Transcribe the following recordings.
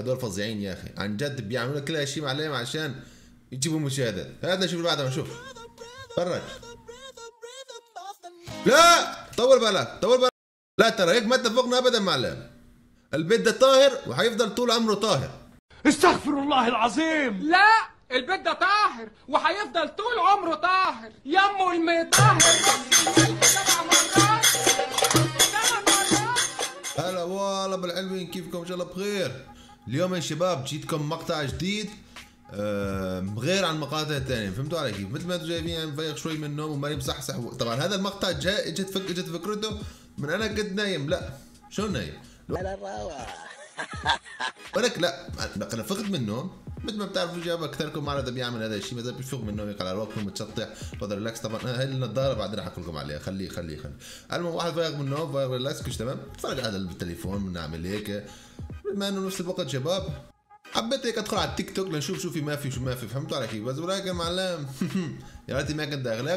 هدول فظيعين يا اخي، عن جد بيعملوا كل هالشيء معلم عشان يجيبوا مشاهدات. هذا شوف اللي بعده، شوف تفرج. لا طول بالك طول بالك، لا ترى هيك ما اتفقنا ابدا معلم. البيت ده طاهر وحيفضل طول عمره طاهر. استغفر الله العظيم. لا البيت ده طاهر وهيفضل طول عمره طاهر. يمه المطهر 7 مرات 8 مرات. هلا والله بالحلوين، كيفكم؟ ان شاء الله بخير. اليوم يا شباب جيتكم مقطع جديد غير عن المقاطع الثانيه، فهمتوا علي كيف؟ مثل ما انتم شايفين يعني مفيق شوي من النوم وماني مصحصح. طبعا هذا المقطع اجت فكرته من انا كنت نايم. لا شو نايم؟ على الروح. ولك لا انا فقت من النوم. مثل ما بتعرفوا شباب اكثركم معنا بيعمل هذا الشيء، مثلا بيفوق من النوم على رواقه متشطح فضل ريلاكس. طبعا هاي النظاره بعدين راح اقول لكم عليها، خليه المهم واحد فايق من النوم فايق ريلاكس كش تمام، بتفرج على التليفون بنعمل هيك. بما انه نفس الوقت شباب حبيت هيك ادخل على التيك توك لنشوف شو في ما في فهمتوا علي كيف؟ بس ولكن معلم يا ريتني ما كنت داخل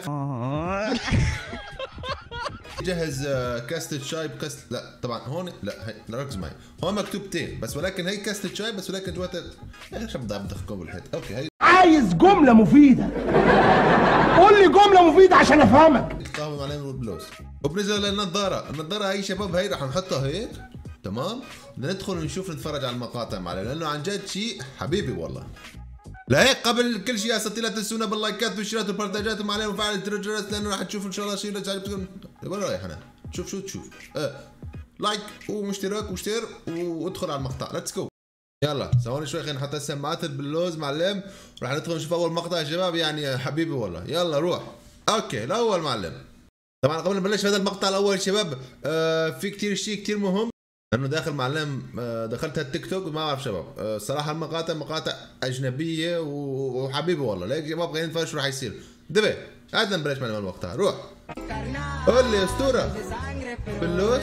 جهز كاسة شاي بكاسة. لا طبعا هون لا، هي لا ركز معي، هون مكتوب تين بس ولكن هي كاسة شاي بس ولكن جواتها يا اخي شو بدخلكم بالحيط. اوكي هي عايز جملة مفيدة، قول لي جملة مفيدة عشان افهمك. قهوة معلم والبلوز. وبالنسبة للنظارة هي شباب هي رح نحطها هيك تمام، بدنا ندخل ونشوف نتفرج على المقاطع معلم، لانه عن جد شيء حبيبي والله. لهيك قبل كل شيء يا ستي لا تنسونا باللايكات والشيرات والبرتاجات ومعلم وفعل الجرس، لانه راح تشوفوا ان شاء الله شيء وين رايح انا؟ شوف شو تشوف لايك واشتراك واشتر وادخل على المقطع. ليتس جو. يلا ثواني شوي خلينا نحط السماعات باللوز معلم، وراح ندخل نشوف اول مقطع يا شباب. يعني حبيبي والله يلا روح. اوكي الاول معلم. طبعا قبل ما نبلش هذا المقطع الاول شباب في كثير شيء كثير مهم، لانه داخل معلم دخلت التيك توك وما بعرف شباب صراحه مقاطع اجنبيه وحبيبي والله. ليك شباب خلينا نتفرج شو راح يصير. دبي هات نبلش معلم المقطع. روح قول لي اسطوره باللوز.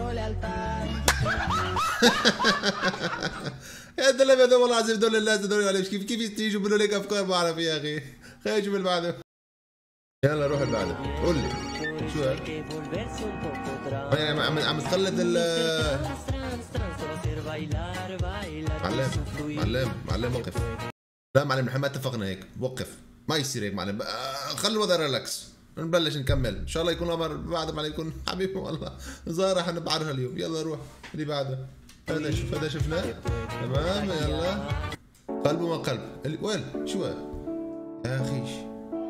يا دلم يا دول والله العظيم دول الناس دول عليهم كيف يجوا يقولوا لك افكار ما اعرف يا اخي. خلينا نشوف اللي بعده. يلا روح اللي بعده. قول لي شو يعني عم تخلط معلم وقف. لا معلم نحن ما اتفقنا هيك، وقف ما يصير هيك معلم. خلي الوضع ريلاكس نبلش نكمل ان شاء الله يكون الامر بعد ما يكون حبيبي والله ظاهر احنا بعرفها اليوم. يلا روح اللي بعده. هذا شفناه تمام. يلا قلبه ما قلب وين شو يا اخي؟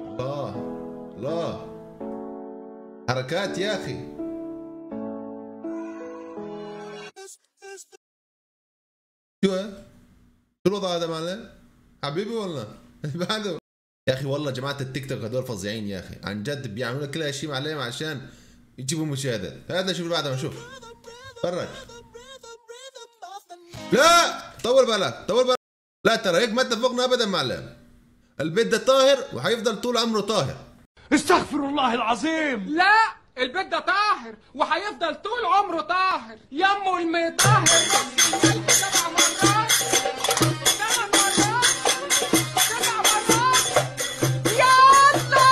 الله حركات يا اخي. شو الوضع هذا معلم؟ حبيبي والله بعده يا اخي. والله جماعه التيك توك هذول فظيعين يا اخي، عن جد بيعملوا كل هالشيء معلم عشان يجيبوا مشاهدات. هذا شوف اللي بعده شوف تفرج. لا طول بالك لا ترى هيك ما اتفقنا ابدا معلم. البيت ده طاهر وحيفضل طول عمره طاهر. استغفر الله العظيم. لا البيت ده طاهر وهيفضل طول عمره طاهر. يمه المطهر 7 مرات 8 مرات 9 مرات. يلا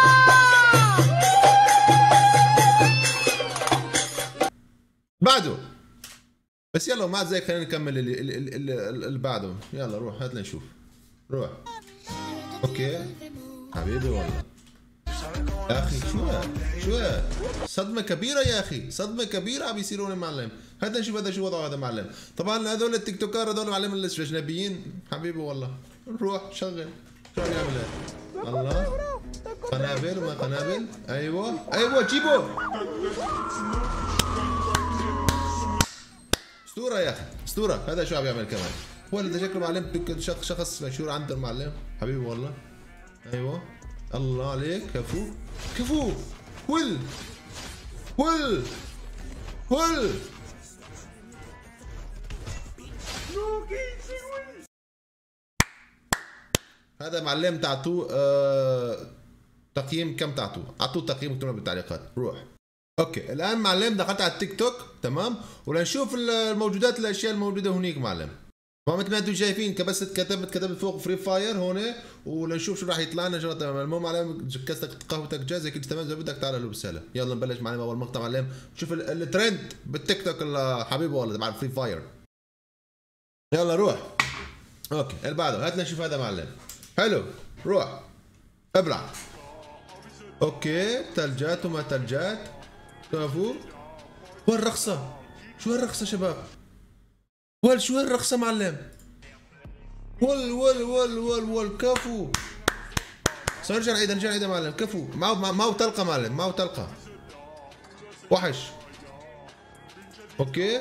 بعده بس. يلا ومع ذلك خلينا نكمل اللي بعده. يلا روح هات لنشوف. روح اوكي حبيبي والله يا اخي. شو صدمه كبيره يا اخي، صدمه كبيره عم يصيرون معلم. هات نشوف هذا شو وضعه هذا معلم. طبعا هذول التيك توكر هذول معلم الاجنبيين حبيبي والله. روح شغل شو عم يعمل هذا؟ الله قنابل وما قنابل. ايوه جيبه. اسطوره يا اخي اسطوره. هذا شو عم يعمل كمان؟ هو اللي شكله معلم شخص مشهور عند المعلم حبيبي والله. ايوه الله عليك. كفو ول هذا معلم تعطوه تقييم كم تعطوه؟ اعطوه تقييم اكتبوا بالتعليقات. روح اوكي الان معلم دخلت على التيك توك تمام، ولنشوف الموجودات الاشياء الموجوده هنيك معلم. مثل ما انتم شايفين كتبت فوق فري فاير هون، ولنشوف شو راح يطلع لنا ان شاء الله. تمام المهم معلم كاستك قهوتك جاهزه كنت تمام زي بدك تعال له بالسهله. يلا نبلش معلم اول مقطع معلم. شوف الترند بالتيك توك حبيبي والله تبع فري فاير. يلا روح. اوكي اللي بعده هات نشوف هذا معلم. حلو روح ابلع. اوكي ثلجات وما ثلجات. شوفوا وين الرخصة؟ شو هالرخصة شباب؟ شو هالرخصة معلم؟ ول كفو. نرجع نعيدها معلم. كفو معه تلقى معلم. معه تلقى وحش. اوكي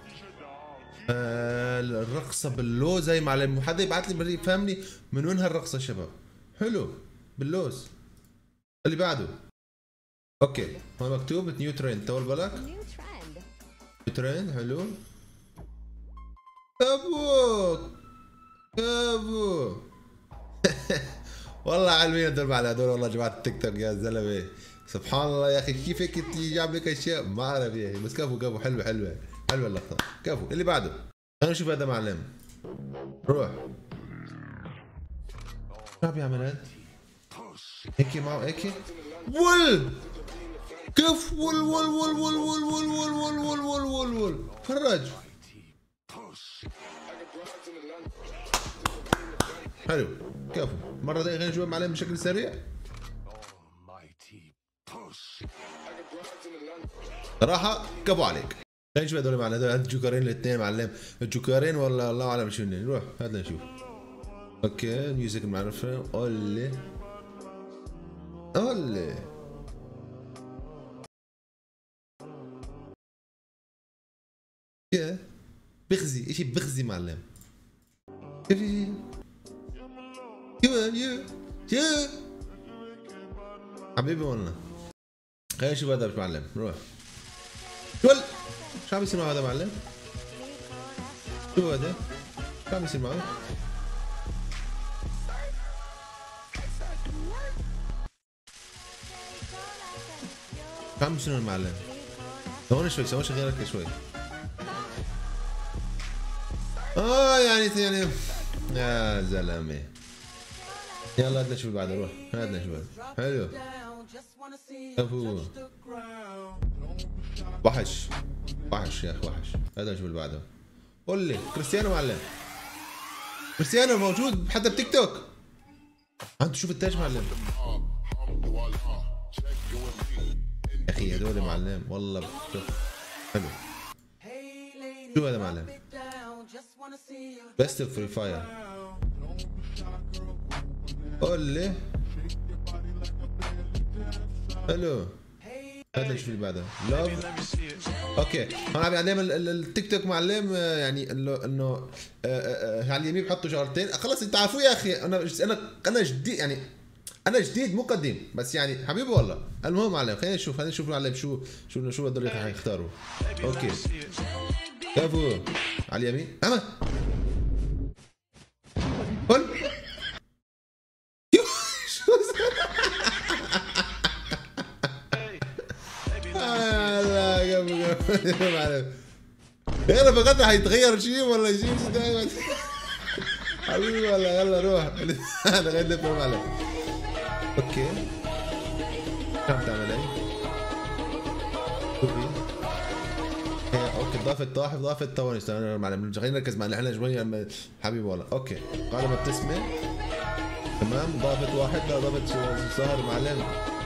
الرقصة باللوز هي معلم. حدا يبعث لي يفهمني من وين هالرقصة شباب. حلو باللوز. اللي بعده اوكي هون مكتوب نيو ترند. طول بالك نيو ترند. حلو كفو والله علمين هدول على هدول والله جماعة التيك توك يا زلمة. سبحان الله يا اخي كيف هيك جاب لك اشياء ما اعرف يا اخي. بس كفو حلوة اللقطة. كفو اللي بعده. خلينا نشوف هذا معلم. روح شو عم بيعمل هاد؟ هيك معه هيك كيف فرج. حلو كفو. مرة ثانية خلينا نشوف معلم بشكل سريع. صراحة كفو عليك. خلينا نشوف هذول معلم. هذول الجوكرين الاثنين معلم. الجوكرين والله الله اعلم شو هن. نروح هات نشوف. اوكي ميوزك المعرفة. اولي يا بغزي اشي بغزي معلم. يا حبيبي والله. خلينا نشوف هذا معلم. روح شو عم يصير معه هذا معلم؟ شو هذا؟ شو عم يصير معه؟ شو عم يصير المعلم؟ هون شوي سوي غيرك شوي. يعني يا زلمه. يلا هات نشوف اللي بعده. روح هات نشوف. حلو كفو. وحش يا اخي وحش. هذا نشوف اللي بعده. قول لي كريستيانو معلم. كريستيانو موجود حتى بتيك توك. انت شوف التاج معلم. يا اخي هذول معلم والله حلو. شو هذا معلم؟ بيست فري فاير. قول لي حلو. هذا نشوف اللي بعده. لوف. اوكي هون عم يعلم التيك توك معلم. يعني انه على اليمين بحطوا شغلتين. خلص انت عارفوا يا اخي. انا جديد يعني. انا جديد مو قديم بس يعني حبيبي والله. المهم معلم خلينا نشوف معلم شو هذول حيختاروا. اوكي كفو على اليمين. اما قول لا كفو معلم. يلا بغدا حيتغير شيء ولا شيء دائما حبيبي والله. يلا روح. انا غير نفهم معلم. اوكي شو عم تعمل هي؟ شوفي اوكي ضافت ثواني. استنى معلم خلينا نركز مع احنا شوي حبيبي والله. اوكي قاعده مبتسمه تمام. ضافت واحد. لا ضافت سهر معلم.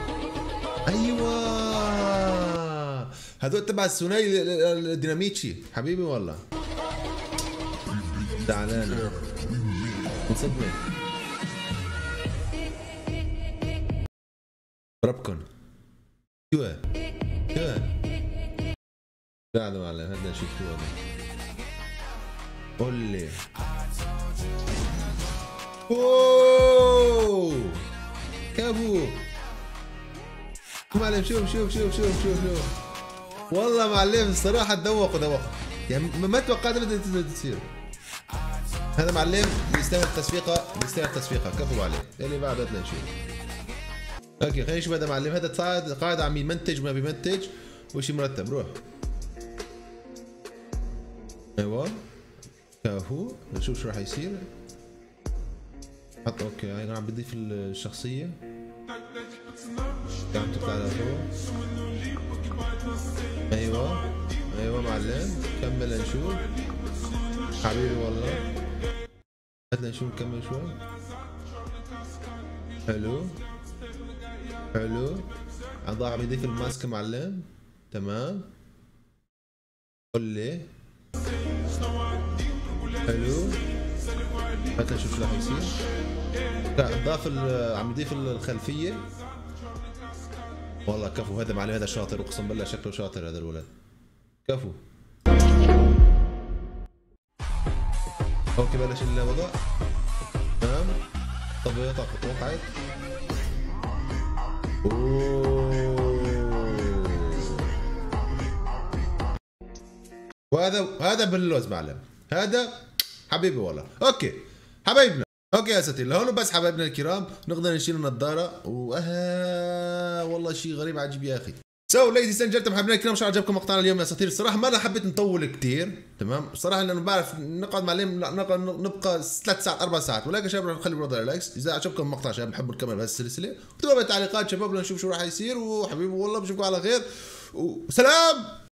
ايوه هذول تبع الثنائي الديناميتشي حبيبي والله. زعلان انصدمت. ربكن شو قاعد معلم. هذا نشوف شو هذا. قول لي اوه كفو معلم. شوف والله معلم الصراحه تذوقوا يعني ما توقعت انها تصير. هذا معلم بيستاهل تصفيقه. كفو عليه. اللي بعده بدنا نشوف. اوكي خلينا نشوف هذا معلم. هذا قاعد عم يمنتج وما بيمنتج وشي مرتب. روح ايوه كفو. نشوف شو راح يصير. حط اوكي هاي عم بضيف الشخصيه. عم تطلع لفوق. ايوه معلم كمل نشوف. حبيبي والله. هات نشوف نكمل شوي. حلو حلو. عم يضيف الماسك معلم. تمام. قول لي. حلو. هات نشوف شو راح يصير. ضاف عم يضيف الخلفيه. والله كفو، هذا معلم، هذا شاطر، اقسم بالله شكله شاطر هذا الولد. كفو. اوكي بلش الوضع. تمام. طب وقعت. وهذا باللوز معلم، هذا حبيبي والله. اوكي حبايبنا، اوكي يا ستير لهون بس حبايبنا الكرام، نقدر نشيل النظاره والله شيء غريب عجيب يا اخي. ليديز اند جنتلمان حبايبنا الكرام، شو عجبكم مقطعنا اليوم يا اساطير؟ الصراحه ما انا حبيت نطول كثير، تمام؟ الصراحه لانه بعرف نقعد معلم نبقى 3 ساعات 4 ساعات، ولكن شباب نخلي برضه لايكس اذا عجبكم المقطع شباب، بحبوا نكمل بهالسلسله، اكتبوا بالتعليقات شباب لنشوف شو راح يصير، وحبيبي والله بشوفكم على خير وسلام.